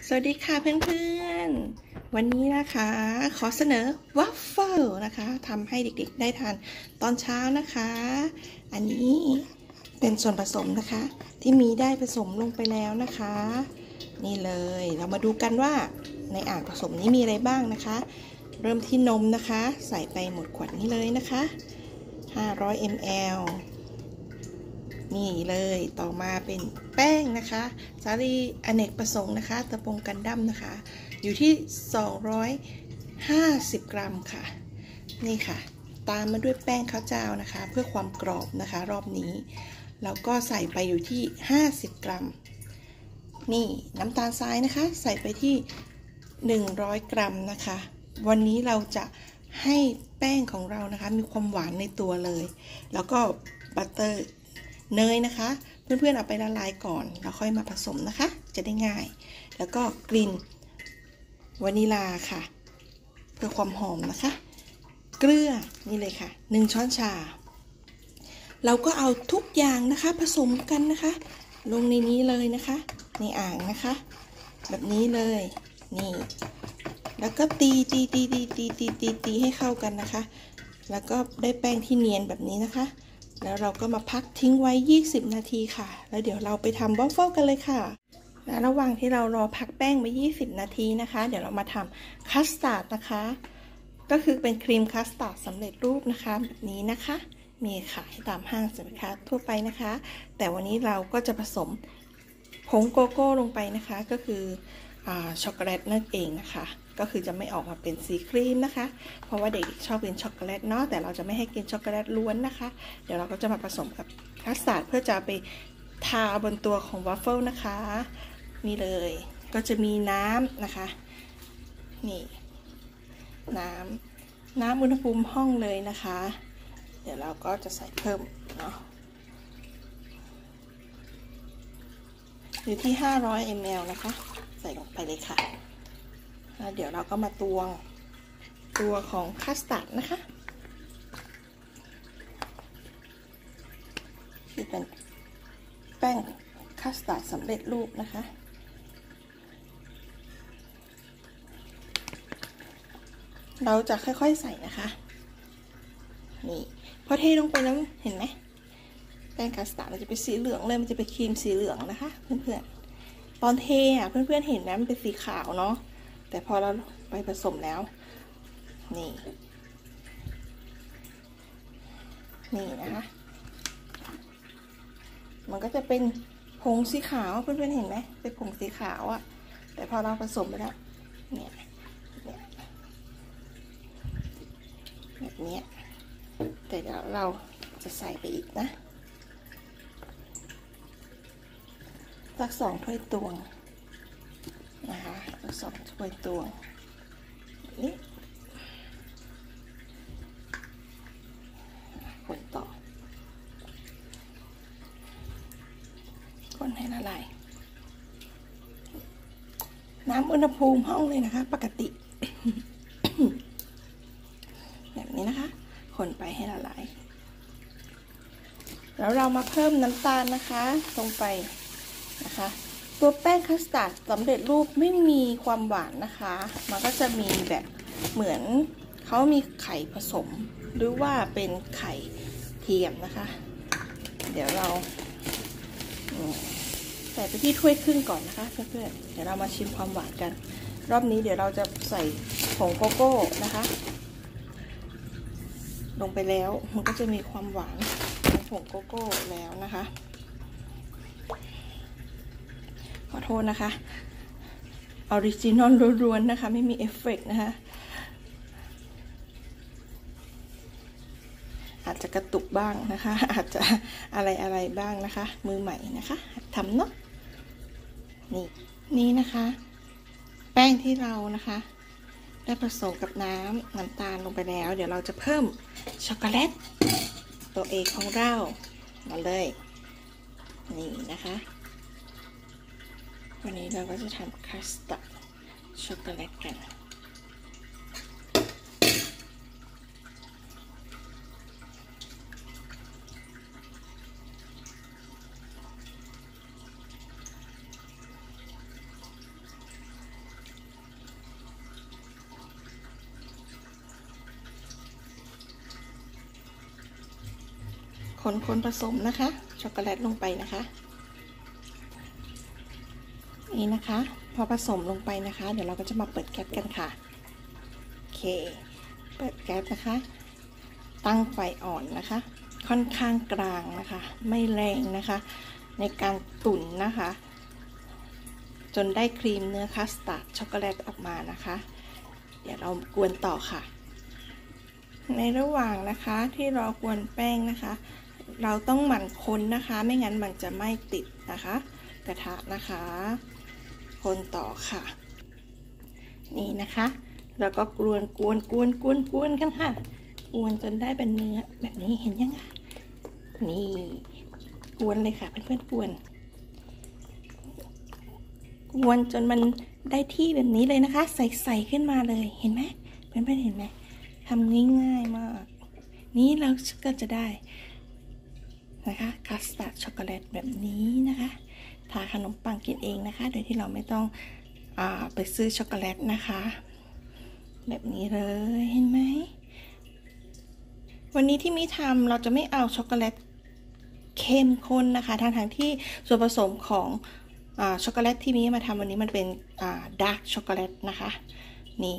สวัสดีค่ะเพื่อนๆวันนี้นะคะขอเสนอวัฟเฟิลนะคะทำให้เด็กๆได้ทานตอนเช้านะคะอันนี้เป็นส่วนผสมนะคะที่มีได้ผสมลงไปแล้วนะคะนี่เลยเรามาดูกันว่าในอ่างผสมนี้มีอะไรบ้างนะคะเริ่มที่นมนะคะใส่ไปหมดขวดนี้เลยนะคะ500 ml นี่เลยต่อมาเป็นแป้งนะคะสาลีอเนกประสงค์นะคะตะปงกันดั้มนะคะอยู่ที่250 กรัมค่ะนี่ค่ะตามมาด้วยแป้งข้าวเจ้านะคะเพื่อความกรอบนะคะรอบนี้แล้วก็ใส่ไปอยู่ที่50 กรัมนี่น้ำตาลทรายนะคะใส่ไปที่100 กรัมนะคะวันนี้เราจะให้แป้งของเรานะคะมีความหวานในตัวเลยแล้วก็บัตเตอร์เนยนะคะเพื่อนๆเอาไปละลายก่อนแล้วค่อยมาผสมนะคะจะได้ง่ายแล้วก็กลิ่นวานิลาค่ะเพื่อความหอมนะคะเกลือนี่เลยค่ะ1 ช้อนชาเราก็เอาทุกอย่างนะคะผสมกันนะคะลงในนี้เลยนะคะในอ่างนะคะแบบนี้เลยนี่แล้วก็ตีให้เข้ากันนะคะแล้วก็ได้แป้งที่เนียนแบบนี้นะคะแล้วเราก็มาพักทิ้งไว้20 นาทีค่ะแล้วเดี๋ยวเราไปทำวอฟเฟิลกันเลยค่ะและระหว่างที่เรารอพักแป้งไว้20 นาทีนะคะเดี๋ยวเรามาทำคัสตาร์ดนะคะก็คือเป็นครีมคัสตาร์ดสำเร็จรูปนะคะแบบนี้นะคะมีขายตามห้างสรรพสินค้าทั่วไปนะคะแต่วันนี้เราก็จะผสมผงโกโก้ลงไปนะคะก็คือช็อกโกแลตนั่นเองนะคะก็คือจะไม่ออกมาเป็นสีครีมนะคะเพราะว่าเด็กชอบกินช็อกโกแลตเนาะแต่เราจะไม่ให้กินช็อกโกแลตล้วนนะคะเดี๋ยวเราก็จะมาผสมกับคัสตาร์ดเพื่อจะไปทาบนตัวของวาฟเฟิลนะคะนี่เลยก็จะมีน้ำนะคะนี่น้ำอุณหภูมิห้องเลยนะคะเดี๋ยวเราก็จะใส่เพิ่มเนาะอยู่ที่500 ml นะคะใส่ลงไปเลยค่ะแล้วเดี๋ยวเราก็มาตวงตัวของคัสตาร์ดนะคะที่เป็นแป้งคัสตาร์ดสำเร็จรูปนะคะเราจะค่อยๆใส่นะคะนี่พอเทลงไปแล้วเห็นไหมแป้งคัสตาร์ดมันจะเป็นสีเหลืองเลยมันจะเป็นครีมสีเหลืองนะคะเพื่อนๆตอนเทเพื่อนๆเห็นนะมันเป็นสีขาวเนาะแต่พอเราไปผสมแล้วนี่นะคะมันก็จะเป็นผงสีขาวเพื่อนๆเห็นไหมเป็นผงสีขาวอะแต่พอเราผสมไปแล้วเนี่ยแบบนี้แต่เดี๋ยวเราจะใส่ไปอีกนะสัก2 ถ้วยตวงนะคะสัก2 ถ้วยตวงนี่คนต่อคนให้ละลายน้ำอุณหภูมิห้องเลยนะคะปกติ แบบนี้นะคะคนไปให้ละลายแล้วเรามาเพิ่มน้ำตาลนะคะลงไปนะคะตัวแป้งคัสตาร์ดสำเร็จรูปไม่มีความหวานนะคะมันก็จะมีแบบเหมือนเขามีไข่ผสมหรือว่าเป็นไข่เทียมนะคะเดี๋ยวเราใส่ไปที่ถ้วยครึ่งก่อนนะคะเพื่อนๆเดี๋ยวเรามาชิมความหวานกันรอบนี้เดี๋ยวเราจะใส่ผงโกโก้นะคะลงไปแล้วมันก็จะมีความหวานของผงโกโก้แล้วนะคะขอโทษนะคะออริจินอลล้วนๆนะคะไม่มีเอฟเฟกต์นะคะอาจจะกระตุกบ้างนะคะอาจจะอะไรบ้างนะคะมือใหม่นะคะทำเนาะนี่นะคะแป้งที่เรานะคะได้ผสมกับน้ำตาลลงไปแล้วเดี๋ยวเราจะเพิ่มช็อกโกแลตตัวเอกของเรามาเลยนี่นะคะวันนี้เราก็จะทำคัสตาร์ดช็อกโกแลตกันคนผสมนะคะช็อกโกแลตลงไปนะคะนี่นะคะพอผสมลงไปนะคะเดี๋ยวเราก็จะมาเปิดแก๊สกันค่ะโอเคเปิดแก๊สนะคะตั้งไฟอ่อนนะคะค่อนข้างกลางนะคะไม่แรงนะคะในการตุ๋นนะคะจนได้ครีมเนื้อคัสตาร์ดช็อกโกแลตออกมานะคะเดี๋ยวเรากวนต่อค่ะในระหว่างนะคะที่เรากวนแป้งนะคะเราต้องหมั่นคนนะคะไม่งั้นมันจะไม่ติดนะคะกระทะนะคะคนต่อค่ะนี่นะคะแล้วก็กวนกันค่ะกวนจนได้เป็นเนื้อแบบนี้เห็นยังไงนี่กวนเลยค่ะเพื่อนๆกวนจนมันได้ที่แบบนี้เลยนะคะใสขึ้นมาเลยเห็นไหมเพื่อนๆเห็นไหมทำง่ายๆมากนี้เราก็จะได้นะคะคัสตาร์ดช็อกโกแลตแบบนี้นะคะทาขนมปังกินเองนะคะโดยที่เราไม่ต้องไปซื้อช็อกโกแลตนะคะแบบนี้เลยเห็นไหมวันนี้ที่มิทำเราจะไม่เอาช็อกโกแลตเข้มข้นนะคะทั้งที่ส่วนผสมของช็อกโกแลตที่มิมาทำวันนี้มันเป็นดาร์กช็อกโกแลตนะคะนี่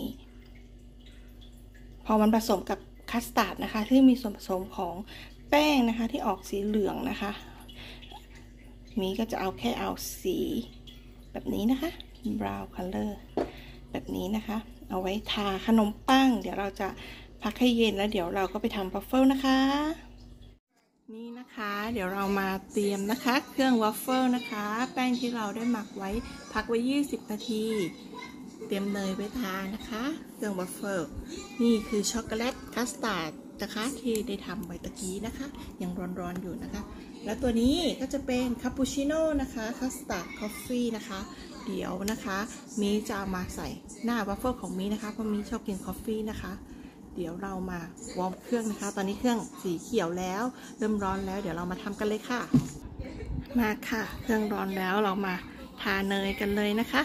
พอมันผสมกับคัสตาร์ดนะคะที่มีส่วนผสมของแป้งนะคะที่ออกสีเหลืองนะคะมีก็จะเอาแค่เอาสีแบบนี้นะคะ brown color แบบนี้นะคะเอาไว้ทาขนมปังเดี๋ยวเราจะพักให้เย็นแล้วเดี๋ยวเราก็ไปทำวัฟเฟิลนะคะนี่นะคะเดี๋ยวเรามาเตรียมนะคะเครื่องวัฟเฟิลนะคะแป้งที่เราได้หมักไว้พักไว้20 นาทีเตรียมเนยไว้ทานะคะเครื่องวัฟเฟิลนี่คือช็อกโกแลตคัสตาร์ดนะคะที่ได้ทำไว้ตะกี้นะคะยังร้อนอยู่นะคะแล้วตัวนี้ก็จะเป็นคาปูชิโน่นะคะคัสตาร์ดคอฟฟี่นะคะเดี๋ยวนะคะมีจะเอามาใส่หน้าวัฟเฟิลของมีนะคะเพราะมีชอบกินคอฟฟี่นะคะเดี๋ยวเรามาวอร์มเครื่องนะคะตอนนี้เครื่องสีเขียวแล้วเริ่มร้อนแล้วเดี๋ยวเรามาทำกันเลยค่ะมาค่ะเครื่องร้อนแล้วเรามาทาเนยกันเลยนะคะ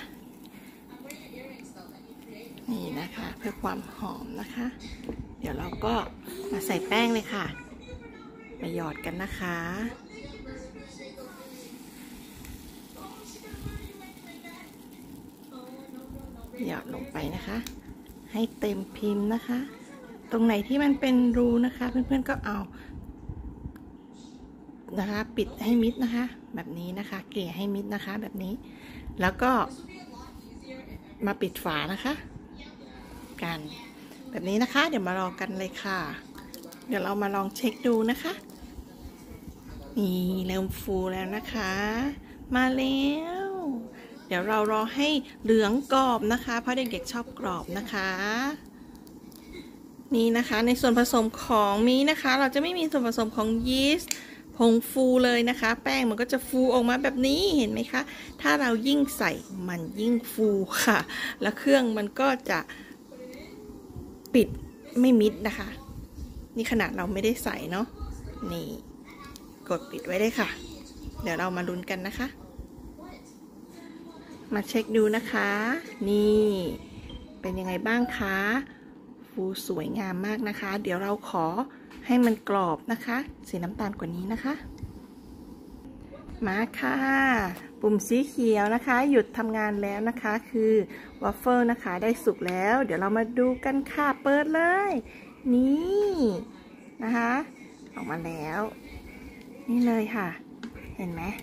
นี่นะคะเพื่อความหอมนะคะเดี๋ยวเราก็มาใส่แป้งเลยค่ะมาหยอดกันนะคะหยอดลงไปนะคะให้เต็มพิมพ์นะคะตรงไหนที่มันเป็นรูนะคะเพื่อนๆก็เอานะคะปิดให้มิดนะคะแบบนี้นะคะเกลี่ยให้มิดนะคะแบบนี้แล้วก็มาปิดฝานะคะกันแบบนี้นะคะเดี๋ยวมาลองกันเลยค่ะเดี๋ยวเรามาลองเช็คดูนะคะนี่เริ่มฟูแล้วนะคะมาแล้วเดี๋ยวเรารอให้เหลืองกรอบนะคะเพราะเด็กๆชอบกรอบนะคะนี่นะคะในส่วนผสมของมีนะคะเราจะไม่มีส่วนผสมของยีสต์ผงฟูเลยนะคะแป้งมันก็จะฟูออกมาแบบนี้เห็นไหมคะถ้าเรายิ่งใส่มันยิ่งฟูค่ะแล้วเครื่องมันก็จะปิดไม่มิดนะคะนี่ขนาดเราไม่ได้ใส่เนาะนี่กดปิดไว้เลยค่ะเดี๋ยวเรามาลุ้นกันนะคะมาเช็คดูนะคะนี่เป็นยังไงบ้างคะฟูสวยงามมากนะคะเดี๋ยวเราขอให้มันกรอบนะคะสีน้ำตาลกว่านี้นะคะมาค่ะปุ่มสีเขียวนะคะหยุดทำงานแล้วนะคะคือวอฟเฟิลนะคะได้สุกแล้วเดี๋ยวเรามาดูกันค่ะเปิดเลยนี่นะคะออกมาแล้วนี่เลยค่ะเห็นไหม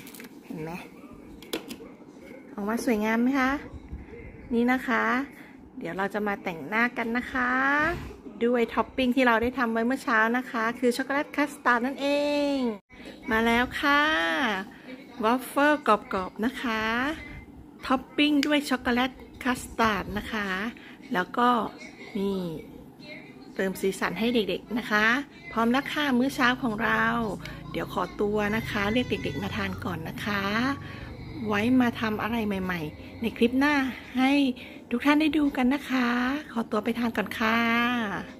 ออกมาสวยงามไหมคะนี่นะคะเดี๋ยวเราจะมาแต่งหน้ากันนะคะด้วยท็อปปิ้งที่เราได้ทำไว้เมื่อเช้านะคะคือช็อกโกแลตคัสตาร์ดนั่นเองมาแล้วค่ะวอฟเฟิลกรอบๆนะคะท็อปปิ้งด้วยช็อกโกแลตคัสตาร์ดนะคะแล้วก็นี่เติมสีสันให้เด็กๆนะคะพร้อมแล้วค่ะมื้อเช้าของเราเดี๋ยวขอตัวนะคะเรียกเด็กๆมาทานก่อนนะคะไว้มาทำอะไรใหม่ๆในคลิปหน้าให้ทุกท่านได้ดูกันนะคะขอตัวไปทานก่อนค่ะ